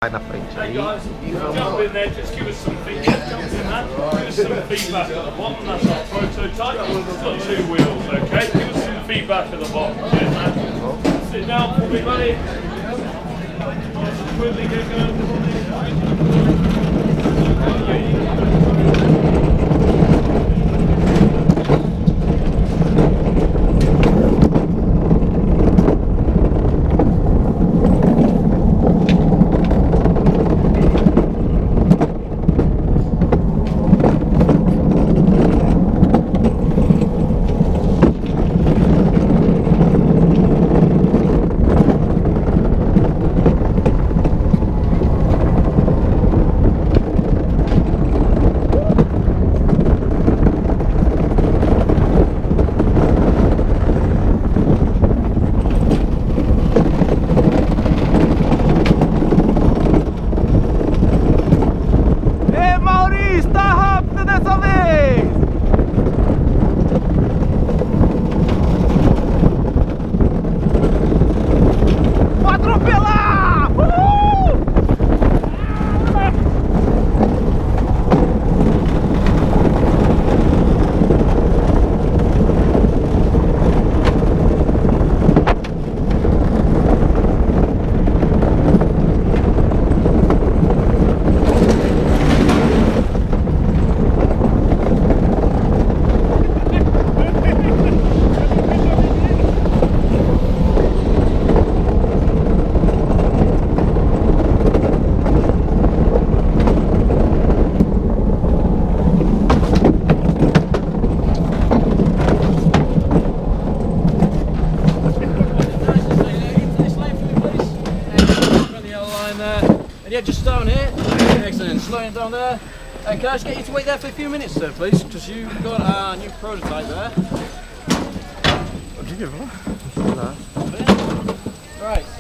Vai na frente aí. Jump in there, just give us some feedback. Jump in that. Give us some feedback at the bottom. That's our prototype. It's got 2 wheels, okay? Give us some feedback at the bottom. Cheers, man. Sit down for me, buddy. Quickly get going. Yeah, just down here. Excellent. Slowing down there. And can I just get you to wait there for a few minutes, sir, please? Because you've got our new prototype there. Right.